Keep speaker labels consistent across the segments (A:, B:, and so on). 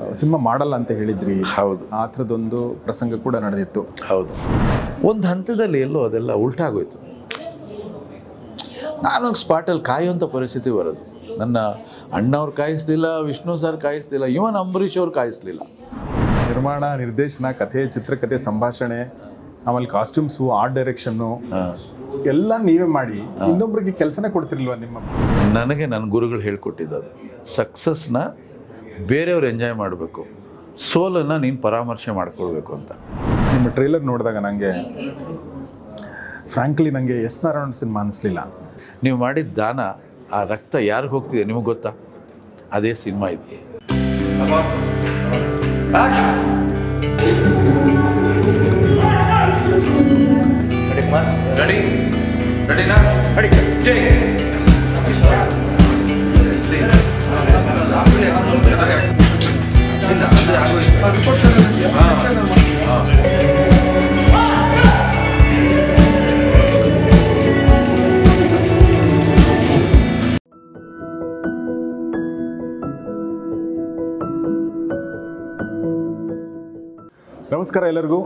A: Cinema ಮಾಡಲ್ಲ ಅಂತ ಹೇಳಿದ್ರಿ.
B: ಹೌದು,
A: ಆ ಥರದೊಂದು ಪ್ರಸಂಗ ಕೂಡ ನಡೆದಿತ್ತು.
B: ಹೌದು. ಒಂದು ಹಂತದಲ್ಲಿ ಎಲ್ಲೋ ಅದೆಲ್ಲ ಉಲ್ಟಾಗೋಯ್ತು. ನಾನು ಸ್ಪಾಟಲ್ಲಿ ಕಾಯುವಂಥ ಪರಿಸ್ಥಿತಿ ಬರೋದು. ನನ್ನ ಅಣ್ಣವ್ರು ಕಾಯಿಸ್ಲಿಲ್ಲ, ವಿಷ್ಣು ಸರ್ ಕಾಯಿಸ್ಲಿಲ್ಲ, ಇವನ್ ಅಂಬರೀಷ್ ಅವ್ರು ಕಾಯಿಸ್ಲಿಲ್ಲ.
A: ನಿರ್ಮಾಣ, ನಿರ್ದೇಶನ, ಕಥೆ, ಚಿತ್ರಕಥೆ, ಸಂಭಾಷಣೆ, ಆಮೇಲೆ ಕಾಸ್ಟ್ಯೂಮ್ಸು, ಆರ್ಟ್ ಡೈರೆಕ್ಷನ್ನು ಎಲ್ಲ ನೀವೇ ಮಾಡಿ ಇನ್ನೊಬ್ರಿಗೆ ಕೆಲಸನೇ ಕೊಡ್ತಿರ್ಲಿಲ್ವ ನಿಮ್ಮ?
B: ನನಗೆ ನನ್ನ ಗುರುಗಳು ಹೇಳ್ಕೊಟ್ಟಿದ್ದು ಸಕ್ಸಸ್ನ ಬೇರೆಯವ್ರು ಎಂಜಾಯ್ ಮಾಡಬೇಕು, ಸೋಲನ್ನು ನೀನು ಪರಾಮರ್ಶೆ ಮಾಡ್ಕೊಳ್ಬೇಕು ಅಂತ.
A: ನಿಮ್ಮ ಟ್ರೈಲರ್ ನೋಡಿದಾಗ ನನಗೆ ಫ್ರ್ಯಾಂಕ್ಲಿ ನನಗೆ ಎಸ್ ನಾರಾಯಣ ಸಿನಿಮಾ ಅನಿಸ್ಲಿಲ್ಲ.
B: ನೀವು ಮಾಡಿದ ದಾನ, ಆ ರಕ್ತ ಯಾರಿಗೆ ಹೋಗ್ತಿದೆ ನಿಮಗೆ ಗೊತ್ತಾ? ಅದೇ ಸಿನಿಮಾ ಇದು.
A: ನಮಸ್ಕಾರ ಎಲ್ಲರಿಗೂ.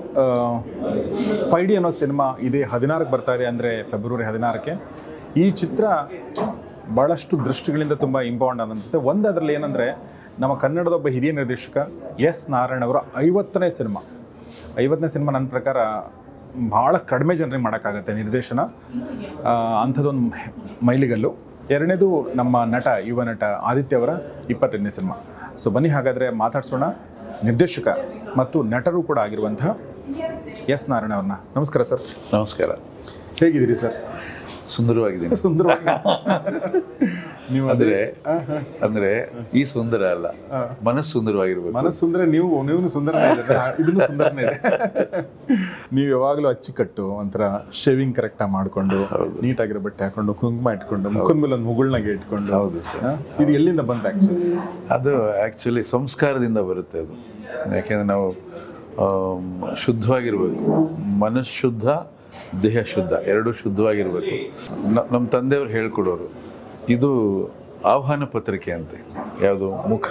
A: 5D ಅನ್ನೋ ಸಿನಿಮಾ ಇದೇ 16ಕ್ಕೆ ಬರ್ತಾ ಇದೆ, ಅಂದರೆ ಫೆಬ್ರವರಿ 16ಕ್ಕೆ. ಈ ಚಿತ್ರ ಭಾಳಷ್ಟು ದೃಷ್ಟಿಗಳಿಂದ ತುಂಬ ಇಂಪಾರ್ಟೆಂಟ್ ಅಂತ ಅನಿಸುತ್ತೆ. ಒಂದು ಅದರಲ್ಲಿ ಏನಂದರೆ, ನಮ್ಮ ಕನ್ನಡದ ಒಬ್ಬ ಹಿರಿಯ ನಿರ್ದೇಶಕ ಎಸ್ ನಾರಾಯಣ ಅವರ 50ನೇ ಸಿನಿಮಾ. ನನ್ನ ಪ್ರಕಾರ ಭಾಳ ಕಡಿಮೆ ಜನರಿಗೆ ಮಾಡೋಕ್ಕಾಗತ್ತೆ ನಿರ್ದೇಶನ, ಅಂಥದ್ದೊಂದು ಮೈಲಿಗಲ್ಲು. ಎರಡನೇದು ನಮ್ಮ ಯುವ ನಟ ಆದಿತ್ಯ ಅವರ 22ನೇ ಸಿನಿಮಾ. ಸೊ ಬನ್ನಿ ಹಾಗಾದರೆ ಮಾತಾಡ್ಸೋಣ ನಿರ್ದೇಶಕ ಮತ್ತು ನಟರು ಕೂಡ ಆಗಿರುವಂತಹ ಎಸ್ ನಾರಾಯಣ ಅವ್ರನ್ನ. ನಮಸ್ಕಾರ ಸರ್.
B: ನಮಸ್ಕಾರ.
A: ಹೇಗಿದ್ದೀರಿ ಸರ್?
B: ಸುಂದರವಾಗಿದ್ದೀನಿ.
A: ಸುಂದರವಾಗಿ ನೀವು
B: ಅಂದರೆ ಈ ಸುಂದರ ಅಲ್ಲ, ಮನಸ್ಸು ಸುಂದರವಾಗಿರ್ಬೇಕು.
A: ಮನಸ್ಸು ಸುಂದರ, ನೀವು ಸುಂದರನೇ ಇದೆ, ಇದನ್ನು ಸುಂದರನೇ ಇದೆ. ನೀವು ಯಾವಾಗಲೂ ಅಚ್ಚುಕಟ್ಟು, ಒಂಥರ ಶೇವಿಂಗ್ ಕರೆಕ್ಟಾಗಿ ಮಾಡಿಕೊಂಡು, ನೀಟಾಗಿರೋ ಬಟ್ಟೆ ಹಾಕೊಂಡು, ಕುಂಕುಮ ಇಟ್ಕೊಂಡು, ಮುಖದ ಮೇಲೆ ಒಂದು ಮುಗುಳ್ನಾಗೆ ಇಟ್ಕೊಂಡು.
B: ಹೌದು ಸರ್.
A: ಇದು ಎಲ್ಲಿಂದ ಬಂತು ಆ್ಯಕ್ಚುಲಿ?
B: ಅದು ಆ್ಯಕ್ಚುಲಿ ಸಂಸ್ಕಾರದಿಂದ ಬರುತ್ತೆ ಅದು. ಯಾಕೆಂದರೆ ನಾವು ಶುದ್ಧವಾಗಿರಬೇಕು, ಮನಸ್ಸು ಶುದ್ಧ, ದೇಹ ಶುದ್ಧ, ಎರಡೂ ಶುದ್ಧವಾಗಿರಬೇಕು. ನಮ್ಮ ತಂದೆಯವರು ಹೇಳ್ಕೊಡೋರು, ಇದು ಆಹ್ವಾನ ಪತ್ರಿಕೆ ಅಂತೆ. ಯಾವುದು? ಮುಖ.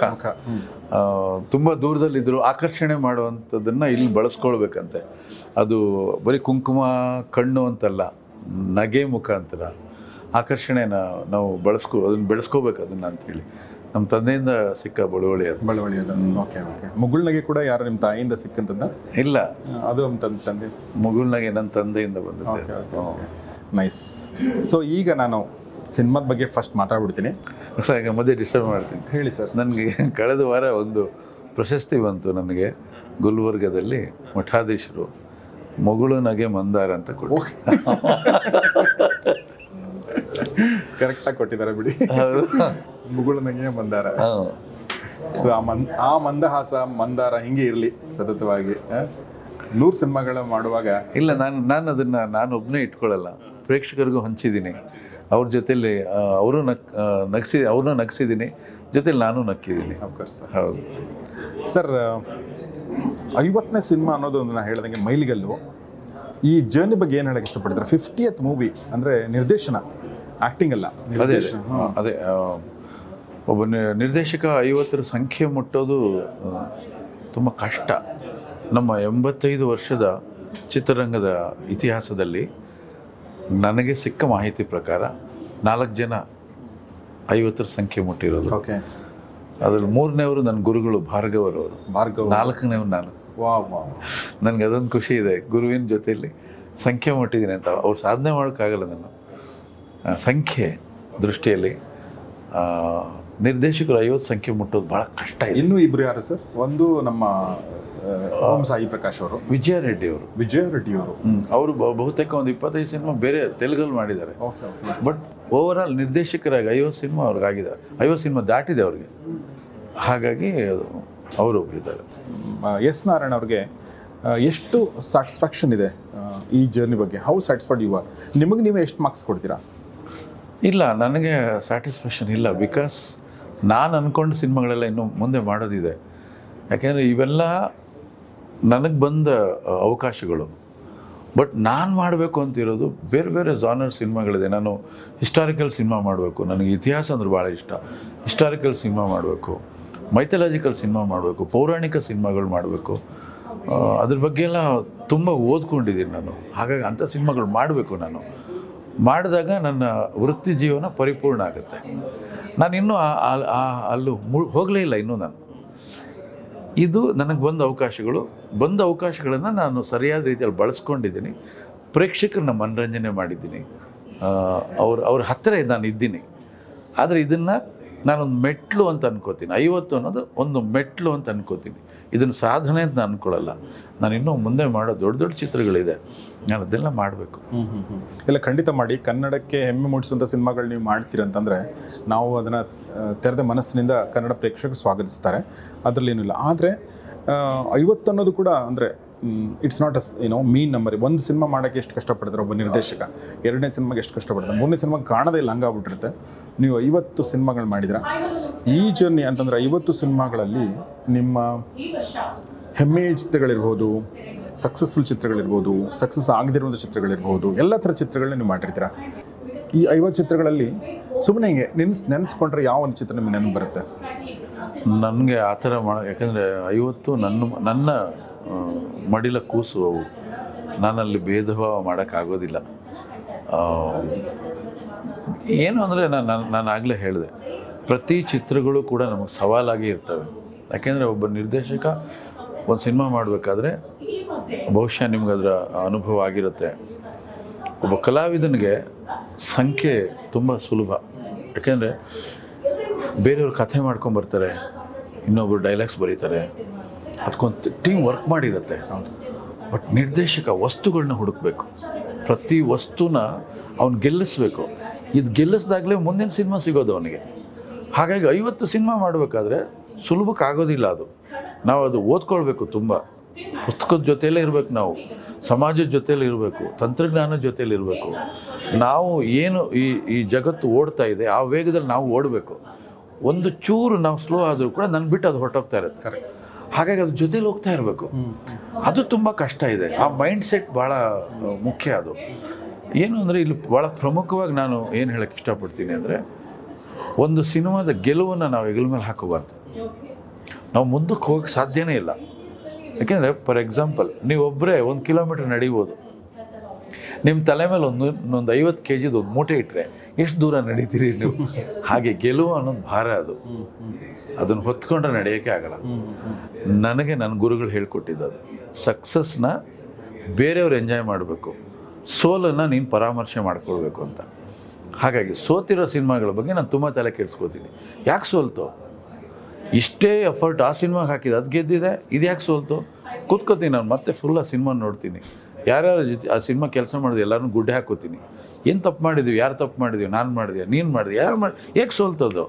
B: ತುಂಬ ದೂರದಲ್ಲಿದ್ದರು ಆಕರ್ಷಣೆ ಮಾಡುವಂಥದ್ದನ್ನು ಇಲ್ಲಿ ಬಳಸ್ಕೊಳ್ಬೇಕಂತೆ. ಅದು ಬರೀ ಕುಂಕುಮ, ಕಣ್ಣು ಅಂತಲ್ಲ, ನಗೆ ಮುಖಾಂತರ ಆಕರ್ಷಣೆನ ನಾವು ಅದನ್ನು ಬೆಳೆಸ್ಕೋಬೇಕು ಅದನ್ನು ಅಂಥೇಳಿ ನಮ್ಮ ತಂದೆಯಿಂದ ಸಿಕ್ಕ ಬಳುವಳಿ
A: ಅದು. ಓಕೆ. ಮುಗುಳ್ನಗೆ ಕೂಡ ಯಾರು ನಿಮ್ಮ ತಾಯಿಯಿಂದ ಸಿಕ್ಕಂಥದ್ದು?
B: ಇಲ್ಲ,
A: ಅದು ನಮ್ಮ ತಂದೆ.
B: ಮುಗುಳ್ನಗೆ ನನ್ನ ತಂದೆಯಿಂದ ಬಂದಿದೆ.
A: ನೈಸ್. ಸೊ ಈಗ ನಾನು ಸಿನಿಮಾದ ಬಗ್ಗೆ ಫಸ್ಟ್ ಮಾತಾಡ್ಬಿಡ್ತೀನಿ
B: ಸರ್. ಈಗ ಮಧ್ಯೆ ಡಿಸ್ಟರ್ಬ್ ಮಾಡ್ತೀನಿ.
A: ಹೇಳಿ ಸರ್.
B: ನನಗೆ ಕಳೆದ ವಾರ ಒಂದು ಪ್ರಶಸ್ತಿ ಬಂತು ನನಗೆ. ಗುಲ್ಬರ್ಗದಲ್ಲಿ ಮಠಾಧೀಶರು ಮಗಳು ನಗೆ ಮಂದಾರ ಅಂತ ಕೊಡಿ.
A: ಕರೆಕ್ಟಾಗಿ ಕೊಟ್ಟಿದ್ದಾರೆ ಬಿಡಿ. ಮುಗುಳು ನಗೆ ಮಂದಾರ. ಸೊ ಆ ಮಂದಹಾಸ, ಮಂದಾರ ಹಿಂಗೆ ಇರಲಿ ಸತತವಾಗಿ. 100 ಸಿನಿಮಾಗಳು ಮಾಡುವಾಗ
B: ಇಲ್ಲ, ನಾನು ಒಬ್ಬನೇ ಇಟ್ಕೊಳ್ಳಲ್ಲ, ಪ್ರೇಕ್ಷಕರಿಗೂ ಹಂಚಿದ್ದೀನಿ. ಅವ್ರ ಜೊತೆಲಿ ಅವ್ರನ್ನೂ ನಗಿಸಿದ್ದೀನಿ, ಜೊತೆಲಿ ನಾನು ನಕ್ಕಿದ್ದೀನಿ.
A: ಅಫ್ಕೋರ್ಸ್.
B: ಹೌದು
A: ಸರ್. 50ನೇ ಸಿನಿಮಾ ಅನ್ನೋದು ಒಂದು ನಾನು ಹೇಳ್ದಂಗೆ ಮೈಲಿಗಲ್ಲು. ಈ ಜರ್ನಿ ಬಗ್ಗೆ ಏನು ಹೇಳಕ್ಕೆ ಇಷ್ಟಪಡ್ತಾರೆ? 50th ಮೂವಿ ಅಂದರೆ ನಿರ್ದೇಶನ, ಆ್ಯಕ್ಟಿಂಗ್ ಅಲ್ಲ.
B: ಅದೇ ಒಬ್ಬ ನಿರ್ದೇಶಕ 50ರ ಸಂಖ್ಯೆ ಮುಟ್ಟೋದು ತುಂಬ ಕಷ್ಟ. ನಮ್ಮ 85 ವರ್ಷದ ಚಿತ್ರರಂಗದ ಇತಿಹಾಸದಲ್ಲಿ ನನಗೆ ಸಿಕ್ಕ ಮಾಹಿತಿ ಪ್ರಕಾರ 4 ಜನ 50ರ ಸಂಖ್ಯೆ ಮುಟ್ಟಿರೋದು.
A: ಓಕೆ.
B: ಅದ್ರಲ್ಲಿ 3ನೇವರು ನನ್ನ ಗುರುಗಳು ಭಾರ್ಗವರವರು. 4ನೇವ್ರು ನಾನು. ನನಗೆ ಅದೊಂದು ಖುಷಿ ಇದೆ, ಗುರುವಿನ ಜೊತೆಯಲ್ಲಿ ಸಂಖ್ಯೆ ಮುಟ್ಟಿದ್ದೀನಿ ಅಂತ. ಅವ್ರು ಸಾಧನೆ ಮಾಡೋಕ್ಕಾಗಲ್ಲ. ನಾನು ಸಂಖ್ಯೆ ದೃಷ್ಟಿಯಲ್ಲಿ ನಿರ್ದೇಶಕರು 50 ಸಂಖ್ಯೆ ಮುಟ್ಟೋದು ಭಾಳ ಕಷ್ಟ ಇದೆ.
A: ಇನ್ನೂ ಇಬ್ಬರು ಯಾರು ಸರ್? ಒಂದು ನಮ್ಮ ಓಂ ಸಾಯಿ ಪ್ರಕಾಶ್ ಅವರು,
B: ವಿಜಯ ರೆಡ್ಡಿ ಅವರು. ಅವರು ಬಹುತೇಕ ಒಂದು 25 ಸಿನಿಮಾ ಬೇರೆ ತೆಲುಗಲ್ಲಿ ಮಾಡಿದ್ದಾರೆ. ಬಟ್ ಓವರ್ ಆಲ್ ನಿರ್ದೇಶಕರಾಗಿ 50 ಸಿನಿಮಾ ಅವ್ರಿಗಾಗಿದೆ, 50 ಸಿನಿಮಾ ದಾಟಿದೆ ಅವ್ರಿಗೆ. ಹಾಗಾಗಿ ಅವರೊಬ್ಬರಿದ್ದಾರೆ.
A: ಎಸ್ ನಾರಾಯಣ ಅವ್ರಿಗೆ ಎಷ್ಟು ಸ್ಯಾಟಿಸ್ಫ್ಯಾಕ್ಷನ್ ಇದೆ ಈ ಜರ್ನಿ ಬಗ್ಗೆ? How satisfied you are? ನಿಮಗೆ ನೀವೇ ಎಷ್ಟು ಮಾರ್ಕ್ಸ್ ಕೊಡ್ತೀರಾ?
B: ಇಲ್ಲ, ನನಗೆ ಸ್ಯಾಟಿಸ್ಫ್ಯಾಕ್ಷನ್ ಇಲ್ಲ. ಬಿಕಾಸ್ ನಾನು ಅಂದ್ಕೊಂಡು ಸಿನಿಮಾಗಳೆಲ್ಲ ಇನ್ನೂ ಮುಂದೆ ಮಾಡೋದಿದೆ. ಯಾಕೆಂದರೆ ಇವೆಲ್ಲ ನನಗೆ ಬಂದ ಅವಕಾಶಗಳು. ಬಟ್ ನಾನು ಮಾಡಬೇಕು ಅಂತಿರೋದು ಬೇರೆ ಬೇರೆ ಜಾನರ್ ಸಿನಿಮಾಗಳಿದೆ. ನಾನು ಹಿಸ್ಟಾರಿಕಲ್ ಸಿನಿಮಾ ಮಾಡಬೇಕು, ನನಗೆ ಇತಿಹಾಸ ಅಂದ್ರೆ ಭಾಳ ಇಷ್ಟ. ಹಿಸ್ಟಾರಿಕಲ್ ಸಿನಿಮಾ ಮಾಡಬೇಕು, ಮೈಥಲಾಜಿಕಲ್ ಸಿನಿಮಾ ಮಾಡಬೇಕು, ಪೌರಾಣಿಕ ಸಿನಿಮಾಗಳು ಮಾಡಬೇಕು. ಅದ್ರ ಬಗ್ಗೆ ಎಲ್ಲ ತುಂಬ ಓದ್ಕೊಂಡಿದ್ದೀನಿ ನಾನು. ಹಾಗಾಗಿ ಅಂಥ ಸಿನಿಮಾಗಳು ಮಾಡಬೇಕು. ನಾನು ಮಾಡಿದಾಗ ನನ್ನ ವೃತ್ತಿ ಜೀವನ ಪರಿಪೂರ್ಣ ಆಗುತ್ತೆ. ನಾನು ಇನ್ನೂ ಅಲ್ಲೂ ಹೋಗಲೇ ಇಲ್ಲ ಇನ್ನೂ ನಾನು. ಇದು ನನಗೆ ಬಂದ ಅವಕಾಶಗಳನ್ನು ನಾನು ಸರಿಯಾದ ರೀತಿಯಲ್ಲಿ ಬಳಸ್ಕೊಂಡಿದ್ದೀನಿ. ಪ್ರೇಕ್ಷಕರನ್ನ ಮನರಂಜನೆ ಮಾಡಿದ್ದೀನಿ. ಅವ್ರ ಹತ್ತಿರ ನಾನು ಇದ್ದೀನಿ. ಆದರೆ ಇದನ್ನು ನಾನೊಂದು ಮೆಟ್ಲು ಅಂತ ಅನ್ಕೋತೀನಿ. 50 ಅನ್ನೋದು ಒಂದು ಮೆಟ್ಲು ಅಂತ ಅನ್ಕೋತೀನಿ. ಇದನ್ನು ಸಾಧನೆ ಅಂತ ನಾನು ಅನ್ಕೊಳ್ಳಲ್ಲ. ನಾನು ಇನ್ನೂ ಮುಂದೆ ಮಾಡೋ ದೊಡ್ಡ ದೊಡ್ಡ ಚಿತ್ರಗಳಿದೆ, ನಾನು ಅದೆಲ್ಲ ಮಾಡಬೇಕು.
A: ಇಲ್ಲ, ಖಂಡಿತ ಮಾಡಿ. ಕನ್ನಡಕ್ಕೆ ಹೆಮ್ಮೆ ಮೂಡಿಸುವಂಥ ಸಿನಿಮಾಗಳು ನೀವು ಮಾಡ್ತೀರಂತಂದರೆ ನಾವು ಅದನ್ನು ತೆರೆದ ಮನಸ್ಸಿನಿಂದ ಕನ್ನಡ ಪ್ರೇಕ್ಷಕರು ಸ್ವಾಗತಿಸ್ತಾರೆ, ಅದರಲ್ಲೇನಿಲ್ಲ. ಆದರೆ 50 ಅನ್ನೋದು ಕೂಡ ಅಂದರೆ ಇಟ್ಸ್ ನಾಟ್ ಮೀನ್ ನಂಬರ್. ಒಂದು ಸಿನಿಮಾ ಮಾಡೋಕ್ಕೆ ಎಷ್ಟು ಕಷ್ಟಪಡ್ತಾರೆ ಒಬ್ಬ ನಿರ್ದೇಶಕ, 2ನೇ ಸಿನಿಮಾಗೆ ಎಷ್ಟು ಕಷ್ಟಪಡ್ತಾರೆ, 3ನೇ ಸಿನಿಮಾಗೆ ಕಾಣದೇ ಇಲ್ಲ, ಹಂಗಾಗ್ಬಿಟ್ಟಿರುತ್ತೆ. ನೀವು 50 ಸಿನಿಮಾಗಳು ಮಾಡಿದ್ರ ಈ ಜರ್ನಿ ಅಂತಂದರೆ 50 ಸಿನಿಮಾಗಳಲ್ಲಿ ನಿಮ್ಮ ಹೆಮ್ಮೆಯ ಚಿತ್ರಗಳಿರ್ಬೋದು, ಸಕ್ಸಸ್ಫುಲ್ ಚಿತ್ರಗಳಿರ್ಬೋದು, ಸಕ್ಸಸ್ ಆಗದಿರುವಂಥ ಚಿತ್ರಗಳಿರ್ಬೋದು, ಎಲ್ಲ ಥರ ಚಿತ್ರಗಳನ್ನ ನೀವು ಮಾಡಿರ್ತೀರ. ಈ 50 ಚಿತ್ರಗಳಲ್ಲಿ ಸುಮ್ಮನೆ ಹಿಂಗೆ ನೆನೆಸ್ಕೊಂಡ್ರೆ ಯಾವ ಒಂದು ಚಿತ್ರ ನಿಮ್ಗೆ ನೆನಪು ಬರುತ್ತೆ?
B: ನನಗೆ ಆ ಥರ ಯಾಕಂದರೆ 50 ನನ್ನ ಮಡಿಲ ಕೂಸು ಅವು. ನಾನಲ್ಲಿ ಭೇದ ಭಾವ ಮಾಡೋಕ್ಕಾಗೋದಿಲ್ಲ. ಏನು ಅಂದರೆ ನಾನು ಆಗಲೇ ಹೇಳಿದೆ, ಪ್ರತಿ ಚಿತ್ರಗಳು ಕೂಡ ನಮಗೆ ಸವಾಲಾಗಿ ಇರ್ತವೆ. ಯಾಕೆಂದರೆ ಒಬ್ಬ ನಿರ್ದೇಶಕ ಒಂದು ಸಿನಿಮಾ ಮಾಡಬೇಕಾದ್ರೆ ಬಹುಶಃ ನಿಮ್ಗೆ ಅದರ ಅನುಭವ ಆಗಿರುತ್ತೆ. ಒಬ್ಬ ಕಲಾವಿದನಿಗೆ ಸಂಖ್ಯೆ ತುಂಬ ಸುಲಭ. ಯಾಕೆಂದರೆ ಬೇರೆಯವ್ರು ಕಥೆ ಮಾಡ್ಕೊಂಬರ್ತಾರೆ, ಇನ್ನೊಬ್ಬರು ಡೈಲಾಗ್ಸ್ ಬರೀತಾರೆ, ಅದಕ್ಕೊಂದು ಟೀಮ್ ವರ್ಕ್ ಮಾಡಿರುತ್ತೆ. ಬಟ್ ನಿರ್ದೇಶಕ ವಸ್ತುಗಳನ್ನ ಹುಡುಕಬೇಕು, ಪ್ರತಿ ವಸ್ತುನ ಅವ್ನು ಗೆಲ್ಲಿಸ್ಬೇಕು. ಇದು ಗೆಲ್ಲಿಸ್ದಾಗಲೇ ಮುಂದಿನ ಸಿನಿಮಾ ಸಿಗೋದು ಅವನಿಗೆ. ಹಾಗಾಗಿ 50 ಸಿನಿಮಾ ಮಾಡಬೇಕಾದ್ರೆ ಸುಲಭಕ್ಕೆ ಆಗೋದಿಲ್ಲ. ನಾವು ಅದು ಓದ್ಕೊಳ್ಬೇಕು. ತುಂಬ ಪುಸ್ತಕದ ಜೊತೆಯಲ್ಲೇ ಇರಬೇಕು, ನಾವು ಸಮಾಜದ ಜೊತೆಯಲ್ಲಿ ಇರಬೇಕು, ತಂತ್ರಜ್ಞಾನದ ಜೊತೆಯಲ್ಲಿ ಇರಬೇಕು. ನಾವು ಏನು ಈ ಜಗತ್ತು ಓಡ್ತಾ ಇದೆ ಆ ವೇಗದಲ್ಲಿ ನಾವು ಓಡಬೇಕು. ಒಂದು ಚೂರು ನಾವು ಸ್ಲೋ ಆದರೂ ಕೂಡ ನನ್ನ ಬಿಟ್ಟು ಅದು ಹೊರಟೋಗ್ತಾ ಇರುತ್ತೆ. ಕರೆಕ್ಟ್. ಹಾಗಾಗಿ ಅದ್ರ ಜೊತೆಲಿ ಹೋಗ್ತಾ ಇರಬೇಕು. ಅದು ತುಂಬ ಕಷ್ಟ ಇದೆ. ಆ ಮೈಂಡ್ ಸೆಟ್ ಭಾಳ ಮುಖ್ಯ. ಅದು ಏನು ಅಂದರೆ ಇಲ್ಲಿ ಭಾಳ ಪ್ರಮುಖವಾಗಿ ನಾನು ಏನು ಹೇಳೋಕ್ಕೆ ಇಷ್ಟಪಡ್ತೀನಿ ಅಂದರೆ, ಒಂದು ಸಿನಿಮಾದ ಗೆಲುವನ್ನು ನಾವು ಹೆಗಲ ಮೇಲೆ ಹಾಕೋಬಾರ್ದು. ನಾವು ಮುಂದಕ್ಕೆ ಹೋಗೋಕ್ಕೆ ಸಾಧ್ಯನೇ ಇಲ್ಲ. ಯಾಕೆಂದರೆ ಫಾರ್ ಎಕ್ಸಾಂಪಲ್ ನೀವೊಬ್ಬರೇ 1 ಕಿಲೋಮೀಟ್ರ್ ನಡೀಬೋದು. ನಿಮ್ಮ ತಲೆ ಮೇಲೆ ಒಂದು 50 kg ಒಂದು ಮೂಟೆ ಇಟ್ಟರೆ ಎಷ್ಟು ದೂರ ನಡೀತೀರಿ ನೀವು? ಹಾಗೆ ಗೆಲುವು ಅನ್ನೋದು ಭಾರ. ಅದನ್ನು ಹೊತ್ಕೊಂಡ್ರೆ ನಡೆಯೋಕ್ಕೆ ಆಗಲ್ಲ. ನನಗೆ ನನ್ನ ಗುರುಗಳು ಹೇಳ್ಕೊಟ್ಟಿದ್ದು ಸಕ್ಸಸ್ನ ಬೇರೆಯವ್ರು ಎಂಜಾಯ್ ಮಾಡಬೇಕು, ಸೋಲನ್ನು ನೀನು ಪರಾಮರ್ಶೆ ಮಾಡ್ಕೊಳ್ಬೇಕು ಅಂತ. ಹಾಗಾಗಿ ಸೋತಿರೋ ಸಿನಿಮಾಗಳ ಬಗ್ಗೆ ನಾನು ತುಂಬ ತಲೆ ಕೆಡಿಸ್ಕೋತೀನಿ. ಯಾಕೆ ಸೋಲ್ತು? ಇಷ್ಟೇ ಎಫರ್ಟ್ ಆ ಸಿನಿಮಾಗೆ ಹಾಕಿದ್ದು, ಅದು ಗೆದ್ದಿದೆ, ಇದು ಯಾಕೆ ಸೋಲ್ತು? ಕೂತ್ಕೋತೀನಿ ನಾನು, ಮತ್ತೆ ಫುಲ್ ಆ ಸಿನಿಮಾ ನೋಡ್ತೀನಿ. ಯಾರ್ಯಾರ ಜೊತೆ ಆ ಸಿನಿಮಾ ಕೆಲಸ ಮಾಡಿದ್ವಿ ಎಲ್ಲರೂ ಗುಡ್ಡೆ ಹಾಕೋತೀನಿ. ಏನು ತಪ್ಪು ಮಾಡಿದ್ವಿ, ಯಾರು ತಪ್ಪು ಮಾಡಿದ್ವಿ, ನಾನು ಮಾಡಿದೆ, ನೀನು ಮಾಡಿದೆ, ಯಾರು ಹೇಗೆ ಸೋಲ್ತದ್ದು?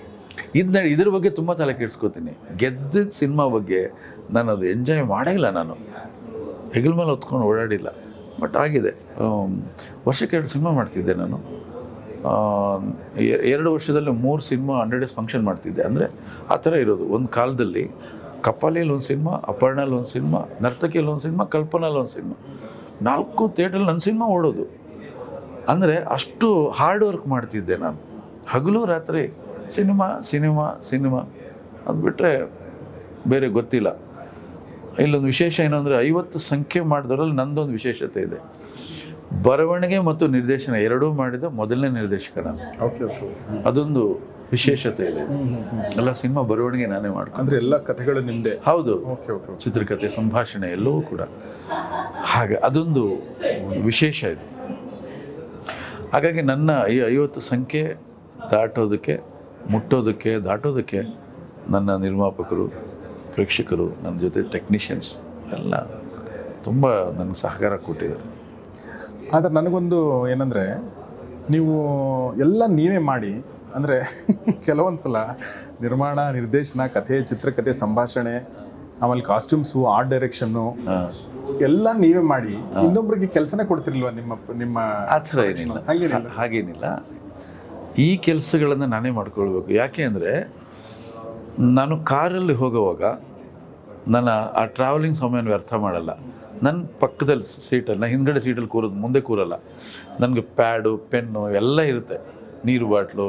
B: ಇದ್ರ ಬಗ್ಗೆ ತುಂಬ ತಲೆ ಕೆಡಿಸ್ಕೋತೀನಿ. ಗೆದ್ದಿದ್ದ ಸಿನಿಮಾ ಬಗ್ಗೆ ನಾನು ಅದು ಎಂಜಾಯ್ ಮಾಡಿಲ್ಲ. ನಾನು ಹೆಗಲ ಮೇಲೆ ಹೊತ್ಕೊಂಡು ಓಡಾಡಿಲ್ಲ. ಬಟ್ ಆಗಿದೆ. ವರ್ಷಕ್ಕೆ 2 ಸಿನಿಮಾ ಮಾಡ್ತಿದ್ದೆ ನಾನು. 2 ವರ್ಷದಲ್ಲಿ 3 ಸಿನಿಮಾ 100 days ಫಂಕ್ಷನ್ ಮಾಡ್ತಿದ್ದೆ. ಅಂದರೆ ಆ ಥರ ಇರೋದು. ಒಂದು ಕಾಲದಲ್ಲಿ ಕಪಾಲಿಯಲ್ಲಿ ಒಂದು ಸಿನಿಮಾ, ಅಪರ್ಣಲ್ಲಿ ಒಂದು ಸಿನಿಮಾ, ನರ್ತಕಿಯಲ್ಲಿ ಒಂದು ಸಿನಿಮಾ, ಕಲ್ಪನಲ್ಲಿ ಒಂದು ಸಿನಿಮಾ, 4 ಥಿಯೇಟ್ರಲ್ಲಿ ನನ್ನ ಸಿನಿಮಾ ಓಡೋದು. ಅಂದರೆ ಅಷ್ಟು ಹಾರ್ಡ್ ವರ್ಕ್ ಮಾಡ್ತಿದ್ದೆ ನಾನು. ಹಗಲು ರಾತ್ರಿ ಸಿನಿಮಾ ಸಿನಿಮಾ ಸಿನಿಮಾ ಅದು ಬಿಟ್ಟರೆ ಬೇರೆ ಗೊತ್ತಿಲ್ಲ. ಇಲ್ಲೊಂದು ವಿಶೇಷ ಏನು ಅಂದರೆ 50 ಸಂಖ್ಯೆ ಮಾಡಿದವರಲ್ಲಿ ನಂದೊಂದು ವಿಶೇಷತೆ ಇದೆ. ಬರವಣಿಗೆ ಮತ್ತು ನಿರ್ದೇಶನ ಎರಡೂ ಮಾಡಿದ ಮೊದಲನೇ ನಿರ್ದೇಶಕ ನಾನು. ಅದೊಂದು ವಿಶೇಷತೆ ಇದೆ. ಎಲ್ಲ ಸಿನಿಮಾ ಬರವಣಿಗೆ ನಾನೇ ಮಾಡ್ಕೊಂಡು.
A: ಅಂದರೆ ಎಲ್ಲ ಕಥೆಗಳು ನಿಮ್ಮದೇ? ಹೌದು.
B: ಚಿತ್ರಕಥೆ, ಸಂಭಾಷಣೆ ಎಲ್ಲವೂ ಕೂಡ. ಹಾಗೆ ಅದೊಂದು ವಿಶೇಷ ಇದೆ. ಹಾಗಾಗಿ ನನ್ನ ಈ 50 ಸಂಖ್ಯೆ ದಾಟೋದಕ್ಕೆ ನನ್ನ ನಿರ್ಮಾಪಕರು, ಪ್ರೇಕ್ಷಕರು, ನನ್ನ ಜೊತೆ ಟೆಕ್ನಿಷಿಯನ್ಸ್ ಎಲ್ಲ ತುಂಬ ನನಗೆ ಸಹಕಾರ ಕೊಟ್ಟಿದ್ದಾರೆ.
A: ಆದರೆ ನನಗೊಂದು ಏನಂದರೆ, ನೀವು ಎಲ್ಲ ನೀವೇ ಮಾಡಿ ಅಂದರೆ ಕೆಲವೊಂದು ಸಲ ನಿರ್ಮಾಣ, ನಿರ್ದೇಶನ, ಕಥೆ, ಚಿತ್ರಕಥೆ, ಸಂಭಾಷಣೆ, ಆಮೇಲೆ ಕಾಸ್ಟ್ಯೂಮ್ಸು, ಆರ್ಟ್ ಡೈರೆಕ್ಷನ್ನು ಎಲ್ಲ ನೀವೇ ಮಾಡಿ ಇನ್ನೊಬ್ರಿಗೆ ಕೆಲಸನೇ ಕೊಡ್ತಿರ್ಲಿಲ್ವ ನಿಮ್ಮ?
B: ಆ ಥರ ಏನಿಲ್ಲ, ಹಾಗೇನಿಲ್ಲ. ಈ ಕೆಲಸಗಳನ್ನು ನಾನೇ ಮಾಡ್ಕೊಳ್ಬೇಕು. ಯಾಕೆ ಅಂದರೆ ನಾನು ಕಾರಲ್ಲಿ ಹೋಗುವಾಗ ನನ್ನ ಆ ಟ್ರಾವೆಲಿಂಗ್ ಸಮಯನ ವ್ಯರ್ಥ ಮಾಡಲ್ಲ. ನನ್ನ ಪಕ್ಕದಲ್ಲಿ ಸೀಟಲ್ಲಿ, ಹಿಂದ್ಗಡೆ ಸೀಟಲ್ಲಿ ಕೂರೋದು, ಮುಂದೆ ಕೂರಲ್ಲ. ನನಗೆ ಪ್ಯಾಡು, ಪೆನ್ನು ಎಲ್ಲ ಇರುತ್ತೆ. ನೀರು ಬಾಟ್ಲು,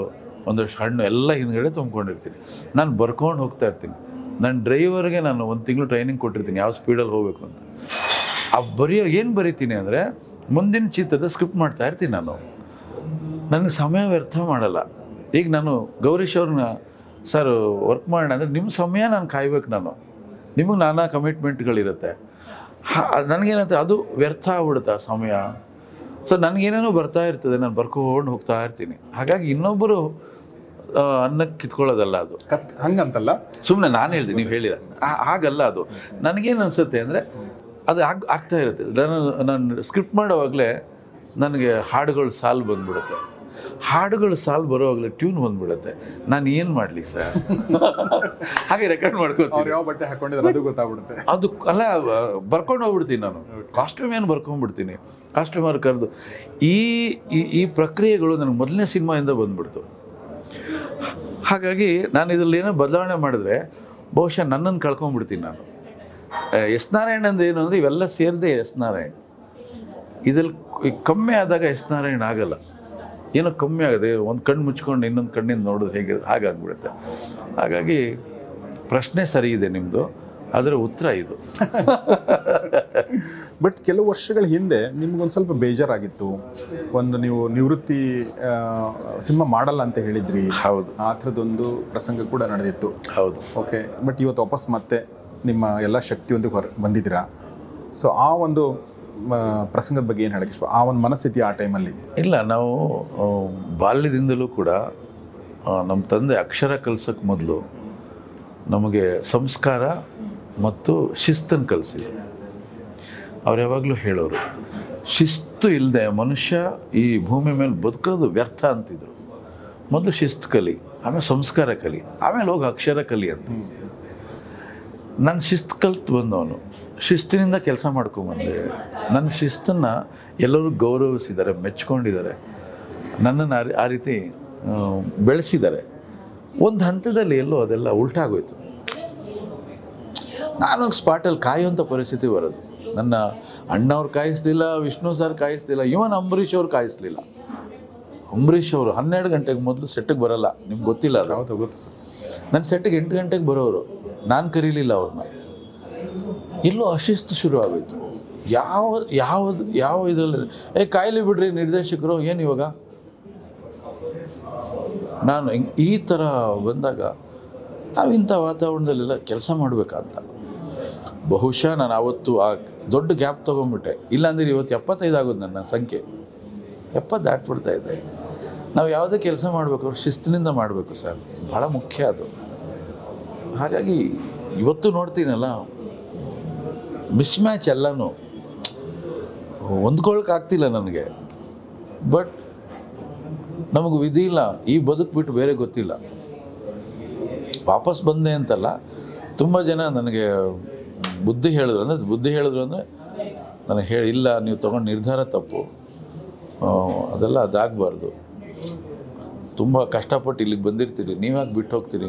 B: ಒಂದಷ್ಟು ಹಣ್ಣು ಎಲ್ಲ ಹಿಂದ್ಗಡೆ ತುಂಬ್ಕೊಂಡಿರ್ತೀನಿ. ನಾನು ಬರ್ಕೊಂಡು ಹೋಗ್ತಾ ಇರ್ತೀನಿ. ನನ್ನ ಡ್ರೈವರ್ಗೆ ನಾನು 1 ತಿಂಗಳು ಟ್ರೈನಿಂಗ್ ಕೊಟ್ಟಿರ್ತೀನಿ ಯಾವ ಸ್ಪೀಡಲ್ಲಿ ಹೋಗಬೇಕು ಅಂತ. ಆ ಏನು ಬರೀತೀನಿ ಅಂದರೆ ಮುಂದಿನ ಚಿತ್ರದ ಸ್ಕ್ರಿಪ್ಟ್ ಮಾಡ್ತಾ ಇರ್ತೀನಿ ನಾನು. ನನಗೆ ಸಮಯ ವ್ಯರ್ಥ ಮಾಡಲ್ಲ. ಈಗ ನಾನು ಗೌರೀಶ್ ಅವ್ರನ್ನ ಸರ್ ವರ್ಕ್ ಮಾಡೋಣ ಅಂದರೆ ನಿಮ್ಮ ಸಮಯ ನಾನು ಕಾಯ್ಬೇಕು. ನಿಮಗೆ ನಾನಾ ಕಮಿಟ್ಮೆಂಟ್ಗಳಿರುತ್ತೆ. ನನಗೇನಂತ ಅದು ವ್ಯರ್ಥ ಆಗ್ಬಿಡುತ್ತೆ ಆ ಸಮಯ. ಸೊ ನನಗೇನೇನೋ ಬರ್ತಾ ಇರ್ತದೆ, ನಾನು ಬರ್ಕೊಂಡು ಹೋಗ್ತಾ ಇರ್ತೀನಿ. ಹಾಗಾಗಿ ಇನ್ನೊಬ್ಬರು ಅನ್ನಕ್ಕೆ ಕಿತ್ಕೊಳ್ಳೋದಲ್ಲ ಅದು.
A: ಹಂಗಂತಲ್ಲ,
B: ಸುಮ್ಮನೆ ನಾನು ಹೇಳ್ತೀನಿ, ನೀವು ಹೇಳಿದ ಹಾಗಲ್ಲ. ಅದು ನನಗೇನು ಅನಿಸುತ್ತೆ ಅಂದರೆ ಅದು ಆಗ್ತಾ ಇರುತ್ತೆ. ನಾನು ಸ್ಕ್ರಿಪ್ಟ್ ಮಾಡೋವಾಗಲೇ ನನಗೆ ಹಾಡುಗಳು ಸಾಲು ಬಂದ್ಬಿಡುತ್ತೆ. ಹಾಡುಗಳು ಸಾಲು ಬರೋವಾಗಲೇ ಟ್ಯೂನ್ ಬಂದ್ಬಿಡುತ್ತೆ. ನಾನು ಏನು ಮಾಡಲಿ ಸರ್ ಹಾಗೆ ರೆಕಾರ್ಡ್ ಮಾಡ್ಕೋತೀನಿ.
A: ಯಾವ ಬಟ್ಟೆ ಹಾಕೊಂಡಿದ್ರೆ ಅದು ಗೊತ್ತಾಗ್ಬಿಡುತ್ತೆ.
B: ಅದು ಅಲ್ಲ, ಬರ್ಕೊಂಡು ಹೋಗ್ಬಿಡ್ತೀನಿ ನಾನು. ಕಾಸ್ಟ್ಯೂಮ್ ಏನು ಬರ್ಕೊಂಡ್ಬಿಡ್ತೀನಿ. ಕಾಸ್ಟ್ಯೂಮರ್ ಕರೆದು ಈ ಪ್ರಕ್ರಿಯೆಗಳು ನನಗೆ ಮೊದಲನೇ ಸಿನಿಮಾಯಿಂದ ಬಂದ್ಬಿಡ್ತು. ಹಾಗಾಗಿ ನಾನು ಇದರಲ್ಲಿ ಏನೋ ಬದಲಾವಣೆ ಮಾಡಿದ್ರೆ ಬಹುಶಃ ನನ್ನನ್ನು ಕಳ್ಕೊಂಡ್ಬಿಡ್ತೀನಿ ನಾನು. ಎಸ್ ನಾರಾಯಣ್ ಅಂದ ಏನು ಅಂದರೆ ಇವೆಲ್ಲ ಸೇರಿದೆ ಎಸ್ ನಾರಾಯಣ್. ಇದ್ರಲ್ಲಿ ಕಮ್ಮಿ ಆದಾಗ ಎಸ್ ನಾರಾಯಣ್ ಆಗಲ್ಲ, ಏನೋ ಕಮ್ಮಿ ಆಗಿದೆ. ಒಂದು ಕಣ್ಣು ಮುಚ್ಕೊಂಡು ಇನ್ನೊಂದು ಕಣ್ಣಿಂದ ನೋಡಿದ್ರೆ ಹೇಗೆ ಹಾಗಾಗ್ಬಿಡುತ್ತೆ. ಹಾಗಾಗಿ ಪ್ರಶ್ನೆ ಸರಿ ಇದೆ ನಿಮ್ಮದು, ಅದರ ಉತ್ತರ ಇದು.
A: ಬಟ್ ಕೆಲವು ವರ್ಷಗಳ ಹಿಂದೆ ನಿಮ್ಗೊಂದು ಸ್ವಲ್ಪ ಬೇಜಾರಾಗಿತ್ತು. ನೀವು ನಿವೃತ್ತಿ ಸಿನಿಮಾ ಮಾಡಲ್ಲ ಅಂತ ಹೇಳಿದ್ರಿ.
B: ಹೌದು,
A: ಆ ಥರದ್ದೊಂದು ಪ್ರಸಂಗ ಕೂಡ ನಡೆದಿತ್ತು.
B: ಹೌದು.
A: ಓಕೆ, ಬಟ್ ಇವತ್ತು ವಾಪಸ್ ಮತ್ತೆ ನಿಮ್ಮ ಎಲ್ಲ ಶಕ್ತಿಯೊಂದಿಗೆ ಬಂದಿದ್ದೀರಾ. ಸೊ ಆ ಒಂದು ಪ್ರಸಂಗದ ಬಗ್ಗೆ ಏನು ಹೇಳಕ್ಕೆ ಇಷ್ಟ, ಆ ಒಂದು ಮನಸ್ಥಿತಿ ಆ ಟೈಮಲ್ಲಿ?
B: ಇಲ್ಲ, ನಾವು ಬಾಲ್ಯದಿಂದಲೂ ಕೂಡ ನಮ್ಮ ತಂದೆ ಅಕ್ಷರ ಕಲಿಸೋಕ್ಕೆ ಮೊದಲು ನಮಗೆ ಸಂಸ್ಕಾರ ಮತ್ತು ಶಿಸ್ತನ್ನು ಕಲಿಸಿದ್ರು. ಅವ್ರು ಯಾವಾಗಲೂ ಹೇಳೋರು, ಶಿಸ್ತು ಇಲ್ಲದೆ ಮನುಷ್ಯ ಈ ಭೂಮಿ ಮೇಲೆ ಬದುಕೋದು ವ್ಯರ್ಥ ಅಂತಿದ್ರು. ಮೊದಲು ಶಿಸ್ತು ಕಲಿ, ಆಮೇಲೆ ಸಂಸ್ಕಾರ ಕಲಿ, ಆಮೇಲೆ ಹೋಗಿ ಅಕ್ಷರ ಕಲಿ ಅಂತ. ನಾನು ಶಿಸ್ತು ಕಲ್ತು ಬಂದವನು, ಶಿಸ್ತಿನಿಂದ ಕೆಲಸ ಮಾಡ್ಕೊಂಬಂದೆ. ನನ್ನ ಶಿಸ್ತನ್ನು ಎಲ್ಲರೂ ಗೌರವಿಸಿದ್ದಾರೆ, ಮೆಚ್ಕೊಂಡಿದ್ದಾರೆ, ನನ್ನನ್ನು ಆ ರೀತಿ ಬೆಳೆಸಿದ್ದಾರೆ. ಒಂದು ಹಂತದಲ್ಲಿ ಎಲ್ಲೋ ಅದೆಲ್ಲ ಉಲ್ಟಾಗೋಯ್ತು. ನಾನೋಗಿ ಸ್ಪಾಟಲ್ಲಿ ಕಾಯುವಂಥ ಪರಿಸ್ಥಿತಿ ಬರೋದು. ನನ್ನ ಅಣ್ಣವ್ರು ಕಾಯಿಸ್ಲಿಲ್ಲ, ವಿಷ್ಣು ಸರ್ ಕಾಯಿಸ್ಲಿಲ್ಲ, ಇವನ್ ಅಂಬರೀಷ್ ಅವ್ರು ಕಾಯಿಸ್ಲಿಲ್ಲ. ಅಂಬರೀಷ್ ಅವರು 12 ಗಂಟೆಗೆ ಮೊದಲು ಸೆಟ್ಟಿಗೆ ಬರೋಲ್ಲ, ನಿಮ್ಗೆ ಗೊತ್ತಿಲ್ಲ ಅದು?
A: ಹೌದು, ಗೊತ್ತು ಸರ್.
B: ನನ್ನ ಸೆಟ್ಟಿಗೆ 8 ಗಂಟೆಗೆ ಬರೋರು, ನಾನು ಕರೀಲಿಲ್ಲ ಅವ್ರನ್ನ. ಎಲ್ಲೋ ಅಶಿಸ್ತು ಶುರು ಆಗೋಯ್ತು. ಯಾವ ಇದರಲ್ಲಿ ಕಾಯಿಲೆ ಬಿಡ್ರಿ ನಿರ್ದೇಶಕರು, ಏನು ಇವಾಗ? ನಾನು ಈ ಥರ ಬಂದಾಗ ನಾವು ಇಂಥ ವಾತಾವರಣದಲ್ಲೆಲ್ಲ ಕೆಲಸ ಮಾಡಬೇಕಂತ ಬಹುಶಃ ನಾನು ಆವತ್ತು ಆ ದೊಡ್ಡ ಗ್ಯಾಪ್ ತೊಗೊಂಡ್ಬಿಟ್ಟೆ. ಇಲ್ಲಾಂದ್ರೆ ಇವತ್ತು 75 ಆಗೋದು ನನ್ನ ಸಂಖ್ಯೆ. 70 ದಾಟ್ಬಿಡ್ತಾ ಇದೆ. ನಾವು ಯಾವುದೇ ಕೆಲಸ ಮಾಡಬೇಕಾದ್ರೂ ಶಿಸ್ತಿನಿಂದ ಮಾಡಬೇಕು ಸರ್, ಭಾಳ ಮುಖ್ಯ ಅದು. ಹಾಗಾಗಿ ಇವತ್ತು ನೋಡ್ತೀನಲ್ಲ, ಮಿಸ್ ಮ್ಯಾಚ್ ಎಲ್ಲನೂ ಹೊಂದ್ಕೊಳಕ್ಕಾಗ್ತಿಲ್ಲ ನನಗೆ. ಬಟ್ ನಮಗೆ ವಿಧಿ ಇಲ್ಲ, ಈ ಬದುಕು ಬಿಟ್ಟು ಬೇರೆ ಗೊತ್ತಿಲ್ಲ. ವಾಪಸ್ ಬಂದೆ ಅಂತಲ್ಲ, ತುಂಬ ಜನ ನನಗೆ ಬುದ್ಧಿ ಹೇಳಿದ್ರು ಅಂದರೆ ನನಗೆ ಇಲ್ಲ, ನೀವು ತೊಗೊಂಡು ನಿರ್ಧಾರ ತಪ್ಪು, ಅದೆಲ್ಲ ಅದಾಗಬಾರ್ದು. ತುಂಬ ಕಷ್ಟಪಟ್ಟು ಇಲ್ಲಿಗೆ ಬಂದಿರ್ತೀರಿ, ನೀವ್ಯಾಕೆ ಬಿಟ್ಟು ಹೋಗ್ತೀರಿ?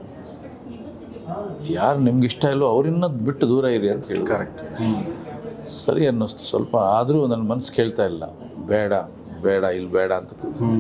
B: ಯಾರು ನಿಮ್ಗೆ ಇಷ್ಟ ಇಲ್ಲೋ ಅವ್ರಿನ್ನ ಬಿಟ್ಟು ದೂರ ಇರಿ ಅಂತ ಹೇಳಿ.
A: ಕರೆಕ್ಟ್,
B: ಸರಿ ಅನ್ನಿಸ್ತು ಸ್ವಲ್ಪ. ಆದರೂ ನನ್ನ ಮನಸ್ಸು ಕೇಳ್ತಾ ಇಲ್ಲ, ಬೇಡ ಇಲ್ಲಿ ಬೇಡ ಅಂತ.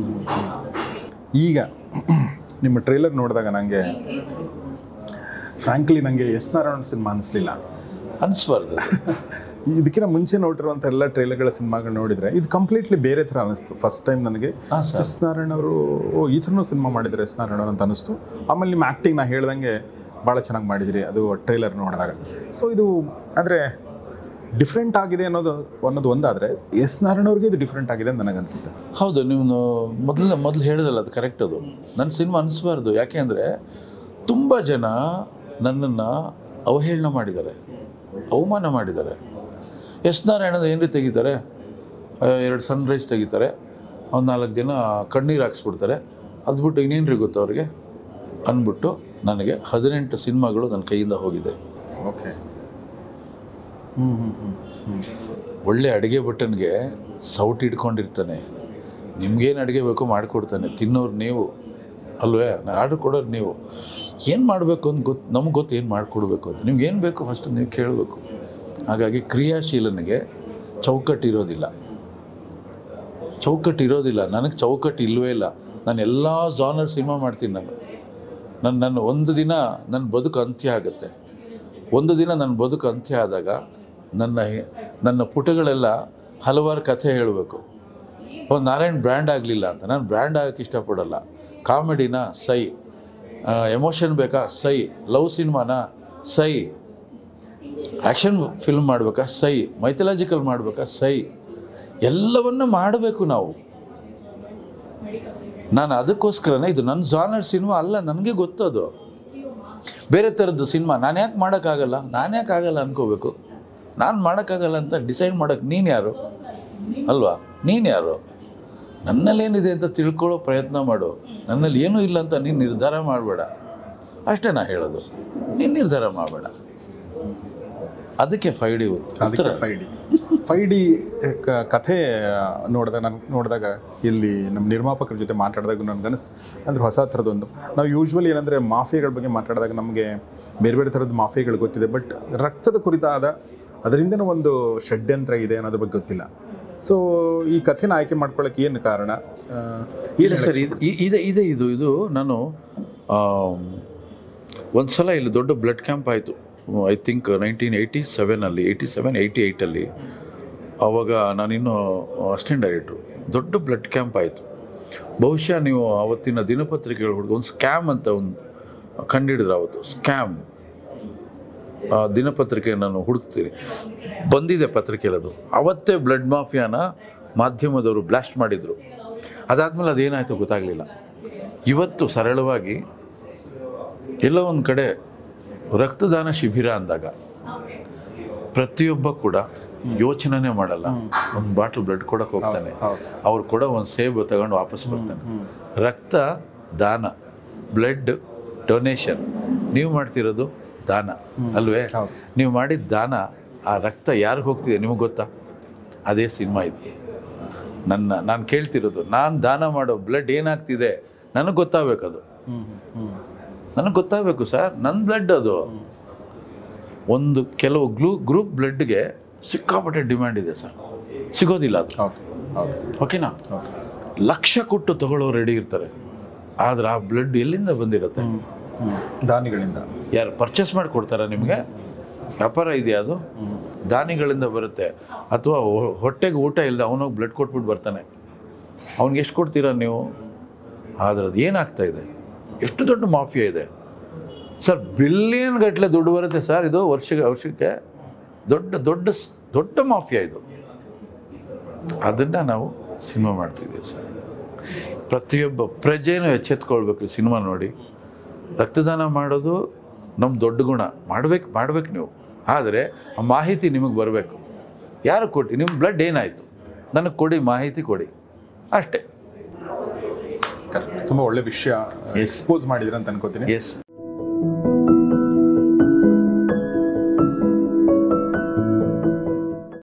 A: ಈಗ ನಿಮ್ಮ ಟ್ರೈಲರ್ ನೋಡಿದಾಗ ನನಗೆ ಫ್ರ್ಯಾಂಕ್ಲಿ ನನಗೆ ಎಸ್ ನಾರಾಯಣ್ ಸಿನಿಮಾ ಅನಿಸ್ಲಿಲ್ಲ.
B: ಅನಿಸ್ಬಾರ್ದು.
A: ಇದಕ್ಕಿಂತ ಮುಂಚೆ ನೋಡಿರುವಂಥ ಎಲ್ಲ ಟ್ರೈಲರ್ಗಳ ಸಿನಿಮಾಗಳು ನೋಡಿದರೆ ಇದು ಕಂಪ್ಲೀಟ್ಲಿ ಬೇರೆ ಥರ ಅನ್ನಿಸ್ತು. ಫಸ್ಟ್ ಟೈಮ್ ನನಗೆ ಎಸ್ ನಾರಾಯಣ್ ಅವರು ಈ ಥರನೂ ಸಿನಿಮಾ ಮಾಡಿದ್ದಾರೆ ಎಸ್ ನಾರಾಯಣ್ ಅವರು ಅಂತ ಅನ್ನಿಸ್ತು. ಆಮೇಲೆ ನಿಮ್ಮ ಆ್ಯಕ್ಟಿಂಗ್ ನಾ ಹೇಳ್ದಂಗೆ ಭಾಳ ಚೆನ್ನಾಗಿ ಮಾಡಿದಿರಿ ಅದು ಟ್ರೈಲರ್ ನೋಡಿದಾಗ. ಸೊ ಇದು ಅಂದರೆ ಡಿಫ್ರೆಂಟ್ ಆಗಿದೆ ಅನ್ನೋದು ಒಂದಾದರೆ ಎಸ್ ನಾರಾಯಣ್ ಅವ್ರಿಗೆ ಇದು ಡಿಫ್ರೆಂಟ್ ಆಗಿದೆ ಅಂತ ನನಗನ್ಸುತ್ತೆ.
B: ಹೌದು, ನೀವು ಮೊದಲು ಹೇಳಿದಲ್ಲ, ಅದು ಕರೆಕ್ಟ್. ಅದು ನನ್ನ ಸಿನಿಮಾ ಅನಿಸ್ಬಾರ್ದು. ಯಾಕೆ ಅಂದರೆ ತುಂಬ ಜನ ನನ್ನನ್ನು ಅವಹೇಳನ ಮಾಡಿದ್ದಾರೆ, ಅವಮಾನ ಮಾಡಿದ್ದಾರೆ. ಎಸ್ ನಾರಾಯಣದ ಏನ್ರಿ ತೆಗಿತಾರೆ, 2 ಸನ್ರೈಸ್ ತೆಗಿತಾರೆ, ಒಂದು 4 ದಿನ ಕಣ್ಣೀರು ಹಾಕ್ಸ್ಬಿಡ್ತಾರೆ, ಅದು ಬಿಟ್ಟು ಇನ್ನೇನ್ರಿ ಗೊತ್ತು ಅವ್ರಿಗೆ ಅಂದ್ಬಿಟ್ಟು ನನಗೆ 18 ಸಿನಿಮಾಗಳು ನನ್ನ ಕೈಯಿಂದ ಹೋಗಿದೆ.
A: ಓಕೆ.
B: ಒಳ್ಳೆ ಅಡುಗೆ ಭಟ್ಟನಿಗೆ ಸೌಟ್ ಇಟ್ಕೊಂಡಿರ್ತಾನೆ, ನಿಮ್ಗೇನು ಅಡುಗೆ ಬೇಕೋ ಮಾಡಿಕೊಡ್ತಾನೆ, ತಿನ್ನೋರು ನೀವು ಅಲ್ವೇ, ಆರ್ಡ್ರ್ ಕೊಡೋರು ನೀವು. ಏನು ಮಾಡಬೇಕು ಅಂತ ನಮ್ಗೆ ಗೊತ್ತು ಏನು ಮಾಡಿಕೊಡ್ಬೇಕು ಅಂತ. ನಿಮ್ಗೇನು ಬೇಕು ಫಸ್ಟ್ ನೀವು ಕೇಳಬೇಕು. ಹಾಗಾಗಿ ಕ್ರಿಯಾಶೀಲನಿಗೆ ಚೌಕಟ್ಟಿರೋದಿಲ್ಲ. ನನಗೆ ಚೌಕಟ್ಟು ಇಲ್ಲವೇ ಇಲ್ಲ. ನಾನು ಎಲ್ಲ ಜಾನರ್ ಸಿನಿಮಾ ಮಾಡ್ತೀನಿ. ನನ್ನ ಒಂದು ದಿನ ನನ್ನ ಬದುಕು ಅಂತ್ಯ ಆಗುತ್ತೆ. ಒಂದು ದಿನ ನನ್ನ ಬದುಕು ಅಂತ್ಯ ಆದಾಗ ನನ್ನ ಪುಟಗಳೆಲ್ಲ ಹಲವಾರು ಕಥೆ ಹೇಳಬೇಕು. ಒಂದು ನಾರಾಯಣ್ ಬ್ರ್ಯಾಂಡ್ ಆಗಲಿಲ್ಲ ಅಂತ ನಾನು ಬ್ರ್ಯಾಂಡ್ ಆಗೋಕ್ಕೆ ಇಷ್ಟಪಡಲ್ಲ. ಕಾಮಿಡಿನ ಸೈ, ಎಮೋಷನ್ ಬೇಕಾ ಸೈ, ಲವ್ ಸಿನಿಮಾನ ಸೈ, ಆ್ಯಕ್ಷನ್ ಫಿಲ್ಮ್ ಮಾಡಬೇಕಾ ಸೈ, ಮೈಥಲಾಜಿಕಲ್ ಮಾಡಬೇಕಾ ಸೈ, ಎಲ್ಲವನ್ನ ಮಾಡಬೇಕು ನಾವು. ನಾನು ಅದಕ್ಕೋಸ್ಕರನೇ ಇದು ನನ್ನ ಜಾನರ್ ಸಿನಿಮಾ ಅಲ್ಲ, ನನಗೆ ಗೊತ್ತದು. ಬೇರೆ ಥರದ್ದು ಸಿನಿಮಾ ನಾನು ಯಾಕೆ ಮಾಡೋಕ್ಕಾಗಲ್ಲ ಅನ್ಕೋಬೇಕು. ನಾನು ಮಾಡೋಕ್ಕಾಗಲ್ಲ ಅಂತ ಡಿಸೈಡ್ ಮಾಡೋಕ್ಕೆ ನೀನು ಯಾರು ಅಲ್ವಾ? ನೀನು ಯಾರು? ನನ್ನಲ್ಲೇನಿದೆ ಅಂತ ತಿಳ್ಕೊಳ್ಳೋ ಪ್ರಯತ್ನ ಮಾಡು. ನನ್ನಲ್ಲಿ ಏನೂ ಇಲ್ಲ ಅಂತ ನೀನು ನಿರ್ಧಾರ ಮಾಡಬೇಡ. ಅಷ್ಟೇ ನಾ ಹೇಳೋದು. ನೀನು ನಿರ್ಧಾರ ಮಾಡಬೇಡ. ಅದಕ್ಕೆ 5D
A: ಅದಕ್ಕೆ 5D ಕಥೆ ನೋಡಿದಾಗ ಇಲ್ಲಿ ನಮ್ಮ ನಿರ್ಮಾಪಕರ ಜೊತೆ ಮಾತಾಡಿದಾಗ ನನಗೆ ಅನಿಸ್ತು ಅಂದರೆ ಹೊಸ ಥರದೊಂದು. ನಾವು ಯೂಶ್ವಲಿ ಏನಂದರೆ ಮಾಫಿಯಾಗಳ ಬಗ್ಗೆ ಮಾತಾಡಿದಾಗ ನಮಗೆ ಬೇರೆ ಬೇರೆ ಥರದ ಮಾಫಿಯಾಗಳು ಗೊತ್ತಿದೆ, ಬಟ್ ರಕ್ತದ ಕುರಿತಾದ ಅದರಿಂದನೂ ಒಂದು ಷಡ್ಯಂತ್ರ ಇದೆ ಅನ್ನೋದ್ರ ಬಗ್ಗೆ ಗೊತ್ತಿಲ್ಲ. ಸೊ ಈ ಕಥೆನ ಆಯ್ಕೆ ಮಾಡ್ಕೊಳ್ಳೋಕೆ ಏನು ಕಾರಣ?
B: ಇಲ್ಲ ಸರ್, ಇದು ನಾನು ಒಂದು ಸಲ ಇಲ್ಲಿ ದೊಡ್ಡ ಬ್ಲಡ್ ಕ್ಯಾಂಪ್ ಆಯಿತು. ಐ ಥಿಂಕ್ 1987ಅಲ್ಲಿ 88ಅಲ್ಲಿ. ಆವಾಗ ನಾನಿನ್ನೂ ಅಸಿಸ್ಟೆಂಟ್ ಡೈರೆಕ್ಟ್ರು. ದೊಡ್ಡ ಬ್ಲಡ್ ಕ್ಯಾಂಪ್ ಆಯಿತು. ಬಹುಶಃ ನೀವು ಆವತ್ತಿನ ದಿನಪತ್ರಿಕೆಗಳು ಹುಡುಗ ಒಂದು ಸ್ಕ್ಯಾಮ್ ಅಂತ ಒಂದು ಕಂಡಿಡಿದ್ರು. ಆವತ್ತು ಸ್ಕ್ಯಾಮ್ ದಿನಪತ್ರಿಕೆ ನಾನು ಹುಡುಕ್ತೀನಿ, ಬಂದಿದೆ ಪತ್ರಿಕೆಯಲ್ಲಿ. ಅದು ಅವತ್ತೇ ಬ್ಲಡ್ ಮಾಫಿಯಾನ ಮಾಧ್ಯಮದವರು ಬ್ಲಾಸ್ಟ್ ಮಾಡಿದರು. ಅದಾದಮೇಲೆ ಅದೇನಾಯಿತು ಗೊತ್ತಾಗಲಿಲ್ಲ. ಇವತ್ತು ಸರಳವಾಗಿ ಎಲ್ಲೋ ಒಂದು ಕಡೆ ರಕ್ತದಾನ ಶಿಬಿರ ಅಂದಾಗ ಪ್ರತಿಯೊಬ್ಬ ಕೂಡ ಯೋಚನೆ ಮಾಡಲ್ಲ. ಒಂದು ಬಾಟ್ಲ್ ಬ್ಲಡ್ ಕೊಡೋಕೆ ಹೋಗ್ತಾನೆ, ಅವ್ರು ಕೊಡೋ ಒಂದು ಸೇಬು ತಗೊಂಡು ವಾಪಸ್ ಬರ್ತಾನೆ. ರಕ್ತ ದಾನ, ಬ್ಲಡ್ ಡೊನೇಷನ್, ನೀವು ಮಾಡ್ತಿರೋದು ದಾನ ಅಲ್ವೇ? ನೀವು ಮಾಡಿದ ದಾನ, ಆ ರಕ್ತ ಯಾರಿಗೆ ಹೋಗ್ತಿದೆ ನಿಮಗೆ ಗೊತ್ತಾ? ಅದೇ ಸಿನಿಮಾ ಇದು. ನಾನು ಕೇಳ್ತಿರೋದು, ನಾನು ದಾನ ಮಾಡೋ ಬ್ಲಡ್ ಏನಾಗ್ತಿದೆ ನನಗೆ ಗೊತ್ತಾಗಬೇಕದು. ನನಗೆ ಗೊತ್ತಾಗಬೇಕು ಸರ್, ನನ್ನ ಬ್ಲಡ್ ಅದು. ಒಂದು ಕೆಲವು ಗ್ರೂಪ್ ಬ್ಲಡ್ಗೆ ಸಿಕ್ಕಾಪಟ್ಟೆ ಡಿಮ್ಯಾಂಡ್ ಇದೆ ಸರ್, ಸಿಗೋದಿಲ್ಲ ಅದು. ಓಕೆನಾ? ಲಕ್ಷ ಕೊಟ್ಟು ತಗೊಳ್ಳೋ ರೆಡಿ ಇರ್ತಾರೆ, ಆದರೆ ಆ ಬ್ಲಡ್ ಎಲ್ಲಿಂದ ಬಂದಿರುತ್ತೆ?
A: ದಾನಿಗಳಿಂದ.
B: ಯಾರು ಪರ್ಚೇಸ್ ಮಾಡಿ ಕೊಡ್ತಾರ ನಿಮಗೆ? ವ್ಯಾಪಾರ ಇದೆಯಾ ಅದು? ದಾನಿಗಳಿಂದ ಬರುತ್ತೆ. ಅಥವಾ ಹೊಟ್ಟೆಗೆ ಊಟ ಇಲ್ಲದೆ ಅವನೋಗಿ ಬ್ಲಡ್ ಕೊಟ್ಬಿಟ್ಟು ಬರ್ತಾನೆ. ಅವ್ನಿಗೆ ಎಷ್ಟು ಕೊಡ್ತೀರಾ ನೀವು? ಆದರೆ ಅದು ಏನಾಗ್ತಾ ಇದೆ? ಎಷ್ಟು ದೊಡ್ಡ ಮಾಫಿಯಾ ಇದೆ ಸರ್, ಬಿಲಿಯನ್ ಗಟ್ಟಲೆ ದುಡ್ಡು ಬರುತ್ತೆ ಸರ್. ಇದು ವರ್ಷಕ್ಕೆ ದೊಡ್ಡ ಮಾಫಿಯಾ ಇದು. ಅದನ್ನು ನಾವು ಸಿನಿಮಾ ಮಾಡ್ತಿದ್ದೀವಿ ಸರ್. ಪ್ರತಿಯೊಬ್ಬ ಪ್ರಜೆನೂ ಎಚ್ಚೆತ್ಕೊಳ್ಬೇಕು ಸಿನಿಮಾ ನೋಡಿ. ರಕ್ತದಾನ ಮಾಡೋದು ನಮ್ಮ ದೊಡ್ಡ ಗುಣ. ಮಾಡ್ಬೇಕು ನೀವು. ಆದರೆ ಆ ಮಾಹಿತಿ ನಿಮಗೆ ಬರಬೇಕು. ಯಾರು ಕೊಟ್ಟು ನಿಮ್ಮ ಬ್ಲಡ್ ಏನಾಯಿತು ನನಗೆ ಕೊಡಿ, ಮಾಹಿತಿ ಕೊಡಿ, ಅಷ್ಟೇ.
A: ತುಂಬ ಒಳ್ಳೆ ವಿಷಯ ಎಕ್ಸ್ಪೋಸ್ ಮಾಡಿದ್ರೆ ಅಂತ ಅನ್ಕೋತೀನಿ.
B: ಎಸ್.